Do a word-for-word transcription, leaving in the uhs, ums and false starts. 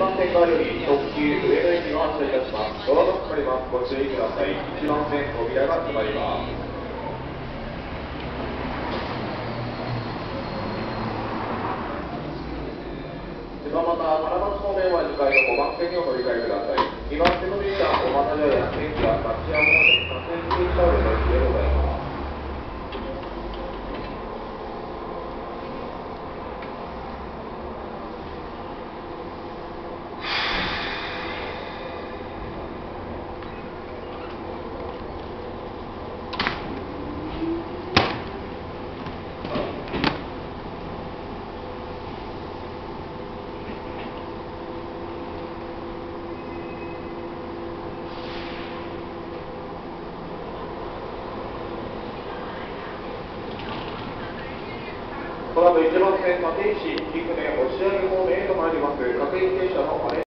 番線側より特急上野行きが発車いたします。ドアがかかります。ご注意ください。いちばん線扉が閉まります。また、金町方面はにかいのごばん線にお乗り換えください。にばん線の電車、お待たせや天気や町屋モード、撮影停車をお乗りでございます。この後いちばん線立石、貴船、押上方面へと参ります。各駅停車の